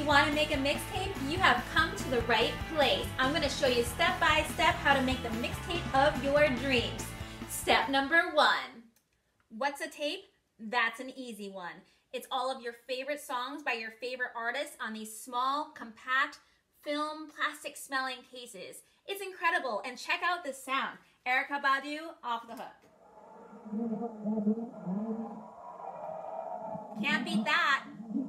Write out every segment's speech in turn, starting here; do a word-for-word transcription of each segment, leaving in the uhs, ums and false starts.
want to make a mixtape, you have come to the right place. I'm going to show you step by step how to make the mixtape of your dreams. Step number one. What's a tape? That's an easy one. It's all of your favorite songs by your favorite artists on these small, compact, film, plastic smelling cases. It's incredible, and check out this sound. Erykah Badu, Off the Hook. Can't beat that.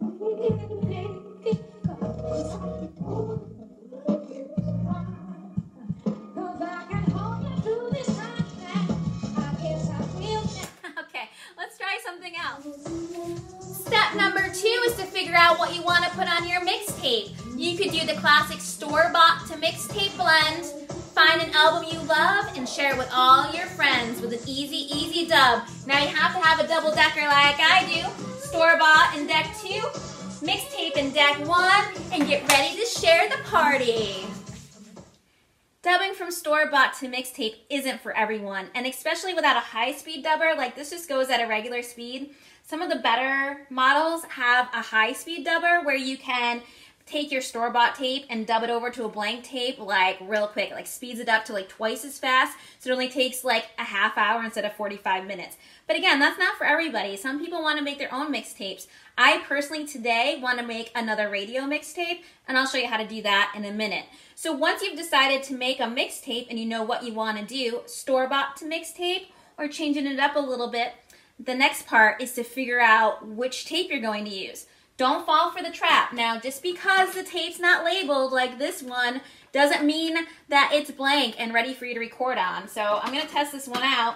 Okay, let's try something else. Step number two is to figure out what you want to put on your mixtape. You could do the classic store-bought to mixtape blend. Find an album you love and share it with all your friends with an easy, easy dub. Now you have to have a double-decker like I do. Store-bought in deck two, mixtape in deck one, and get ready to share the party. Dubbing from store-bought to mixtape isn't for everyone, and especially without a high-speed dubber, like this just goes at a regular speed. Some of the better models have a high-speed dubber where you can take your store-bought tape and dub it over to a blank tape like real quick, like speeds it up to like twice as fast, so it only takes like a half hour instead of forty-five minutes. But again, that's not for everybody. Some people want to make their own mixtapes. I personally today want to make another radio mixtape, and I'll show you how to do that in a minute. So once you've decided to make a mixtape and you know what you want to do, store-bought to mixtape or changing it up a little bit, the next part is to figure out which tape you're going to use. Don't fall for the trap. Now, just because the tape's not labeled like this one doesn't mean that it's blank and ready for you to record on. So I'm going to test this one out.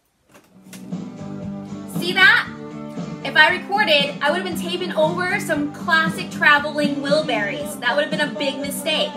See that? If I recorded, I would have been taping over some classic traveling Wilburys. That would have been a big mistake.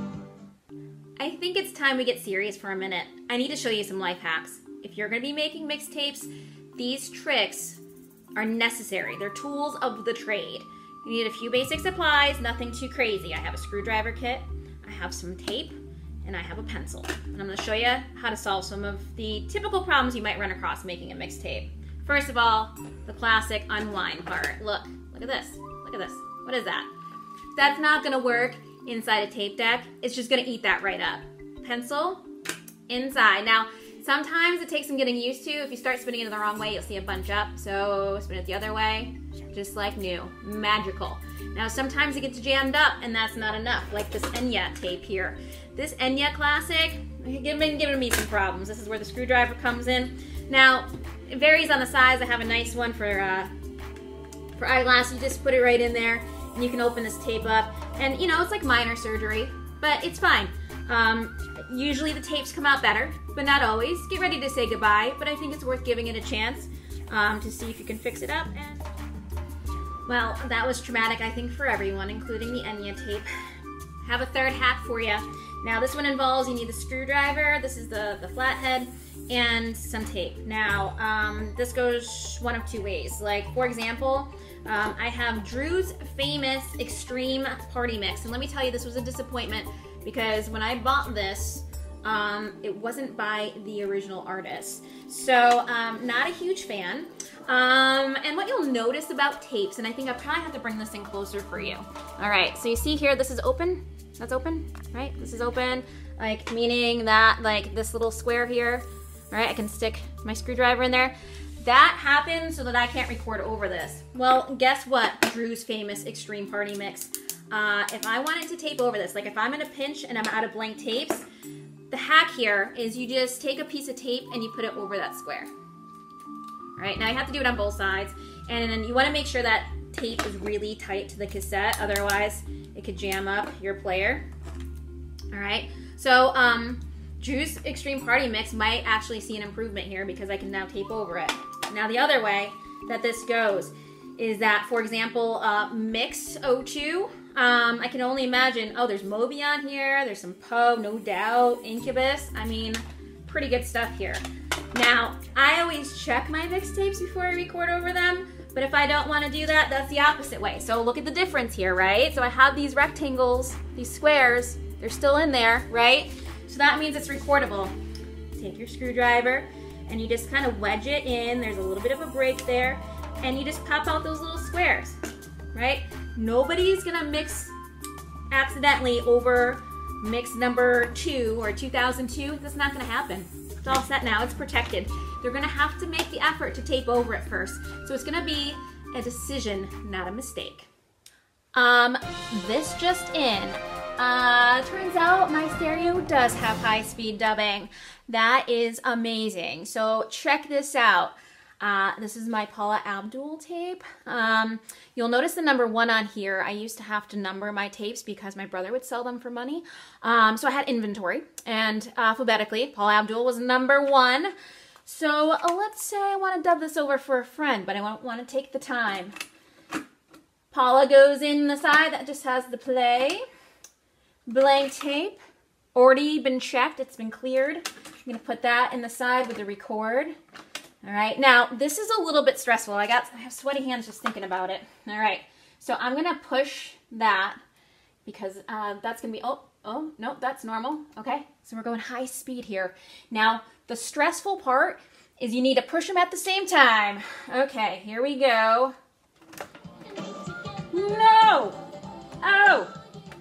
I think it's time we get serious for a minute. I need to show you some life hacks. If you're going to be making mixtapes, these tricks are necessary. They're tools of the trade. You need a few basic supplies, nothing too crazy. I have a screwdriver kit, I have some tape, and I have a pencil. And I'm going to show you how to solve some of the typical problems you might run across making a mixtape. First of all, the classic unwind part. Look, look at this. Look at this. What is that? That's not going to work inside a tape deck. It's just going to eat that right up. Pencil, inside. Now, sometimes it takes some getting used to. If you start spinning it the wrong way, you'll see it bunch up. So spin it the other way, just like new. Magical. Now sometimes it gets jammed up and that's not enough, like this Enya tape here. This Enya classic, it's been giving me some problems. This is where the screwdriver comes in. Now, it varies on the size. I have a nice one for, uh, for eyeglass. You just put it right in there and you can open this tape up. And you know, it's like minor surgery, but it's fine. Um, usually the tapes come out better, but not always. Get ready to say goodbye, but I think it's worth giving it a chance um, to see if you can fix it up. And well, that was traumatic, I think, for everyone, including the Enya tape. I have a third hack for you. Now this one involves, you need the screwdriver, this is the, the flathead, and some tape. Now, um, this goes one of two ways. Like, for example, um, I have Drew's famous Extreme Party Mix, and let me tell you, this was a disappointment because when I bought this, um, it wasn't by the original artist. So, um, not a huge fan. Um, and what you'll notice about tapes, and I think I probably have to bring this in closer for you. All right, so you see here, this is open. That's open, right? This is open, like meaning that like this little square here, all right, I can stick my screwdriver in there. That happens so that I can't record over this. Well, guess what? Drew's famous Extreme Party Mix. Uh, if I wanted to tape over this, like if I'm in a pinch and I'm out of blank tapes, the hack here is you just take a piece of tape and you put it over that square. All right, now you have to do it on both sides, and then you want to make sure that tape is really tight to the cassette, otherwise it could jam up your player. All right, so um, Drew's Extreme Party Mix might actually see an improvement here because I can now tape over it. Now the other way that this goes is that, for example, uh, Mix oh two, um, I can only imagine, oh, there's Moby on here, there's some Poe, no doubt, Incubus, I mean, pretty good stuff here. Now, I always check my mixtapes before I record over them, but if I don't want to do that, that's the opposite way. So look at the difference here, right? So I have these rectangles, these squares, they're still in there, right? So that means it's recordable. Take your screwdriver and you just kind of wedge it in. There's a little bit of a break there, and you just pop out those little squares, right? Nobody's gonna mix accidentally over mix number two or two thousand two, that's not gonna happen. It's all set now, it's protected. They're gonna have to make the effort to tape over it first. So it's gonna be a decision, not a mistake. Um, this just in. Uh, turns out my stereo does have high-speed dubbing. That is amazing. So check this out. Uh, this is my Paula Abdul tape. Um, you'll notice the number one on here. I used to have to number my tapes because my brother would sell them for money. Um, so I had inventory, and alphabetically, Paula Abdul was number one. So uh, let's say I want to dub this over for a friend, but I won't want to take the time. Paula goes in the side that just has the play. Blank tape, already been checked, it's been cleared. I'm gonna put that in the side with the record. All right, now this is a little bit stressful. I got, I have sweaty hands just thinking about it. All right, so I'm gonna push that because uh, that's gonna be, oh, oh, no, that's normal, okay? So we're going high speed here. Now, the stressful part is you need to push them at the same time. Okay, here we go. No! Oh!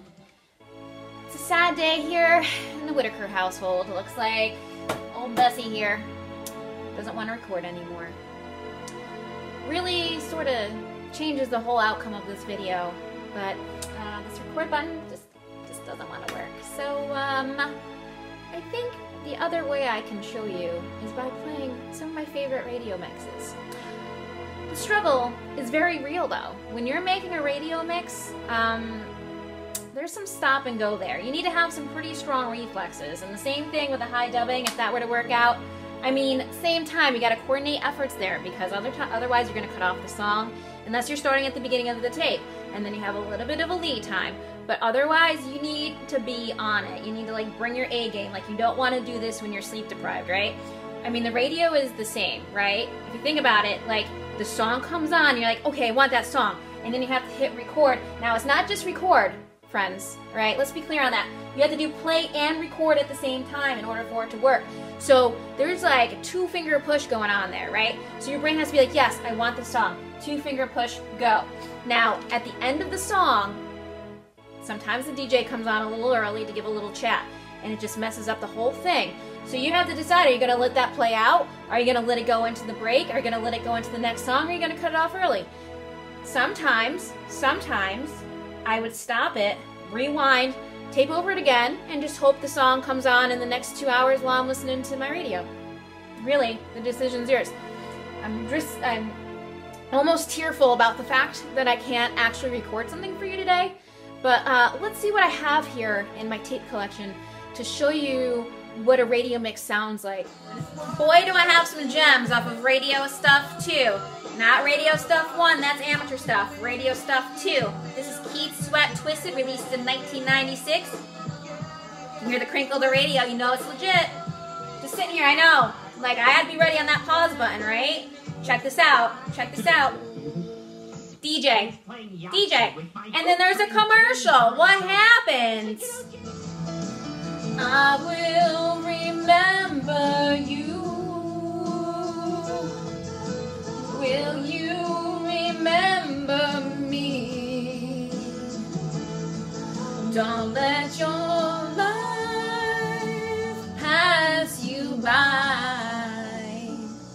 It's a sad day here in the Whitaker household. It looks like old Bessie here doesn't want to record anymore. Really sort of changes the whole outcome of this video, but uh, this record button just, just doesn't want to work. So um, I think the other way I can show you is by playing some of my favorite radio mixes. The struggle is very real though. When you're making a radio mix, um, there's some stop and go there. You need to have some pretty strong reflexes, and the same thing with the high dubbing, if that were to work out. I mean, same time, you gotta coordinate efforts there, because other otherwise you're gonna cut off the song, unless you're starting at the beginning of the tape, and then you have a little bit of a lead time. But otherwise, you need to be on it. You need to like bring your A game. Like, you don't wanna do this when you're sleep deprived, right? I mean, the radio is the same, right? If you think about it, like, the song comes on, you're like, okay, I want that song. And then you have to hit record. Now, it's not just record, friends, right? Let's be clear on that. You have to do play and record at the same time in order for it to work. So there's like a two finger push going on there, right? So your brain has to be like, yes, I want this song. Two finger push, go. Now, at the end of the song, sometimes the D J comes on a little early to give a little chat, and it just messes up the whole thing. So you have to decide, are you gonna let that play out? Are you gonna let it go into the break? Are you gonna let it go into the next song? Or are you gonna cut it off early? Sometimes, sometimes, I would stop it, rewind, tape over it again, and just hope the song comes on in the next two hours while I'm listening to my radio. Really, the decision's yours. I'm just, I'm almost tearful about the fact that I can't actually record something for you today, but uh, let's see what I have here in my tape collection to show you what a radio mix sounds like. Boy, do I have some gems off of radio stuff too. Not radio stuff one, that's amateur stuff. Radio stuff two. This is Keith Sweat Twisted, released in nineteen ninety-six. You can hear the crinkle of the radio, you know it's legit. Just sitting here, I know. Like, I had to be ready on that pause button, right? Check this out, check this out. D J, D J. And then there's a commercial. What happens? I will remember you. Will you remember me? Don't let your life pass you by.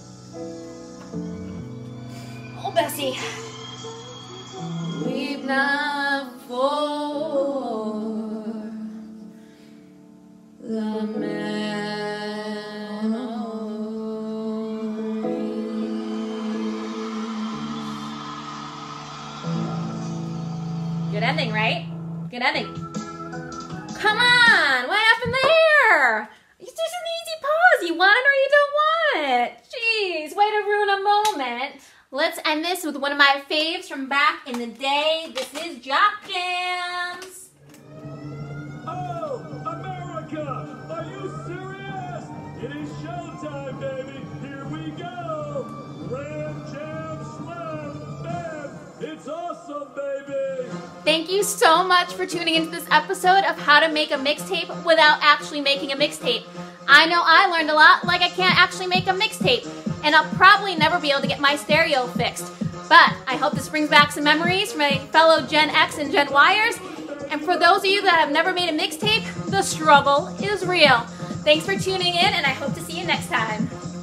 Oh, Bessie. Weep not for the memories. Good ending, right? Good ending. Come on! What happened there? It's just an easy pause. You want it or you don't want it. Jeez, way to ruin a moment. Let's end this with one of my faves from back in the day. This is Jock Jams. Oh, America! Are you serious? It is showtime, baby. Here we go. Ram, jam, slam, bam. It's awesome, baby. Thank you so much for tuning into this episode of how to make a mixtape without actually making a mixtape. I know I learned a lot, like I can't actually make a mixtape, and I'll probably never be able to get my stereo fixed. But I hope this brings back some memories for my fellow Gen X and Gen Y-ers. And for those of you that have never made a mixtape, the struggle is real. Thanks for tuning in, and I hope to see you next time.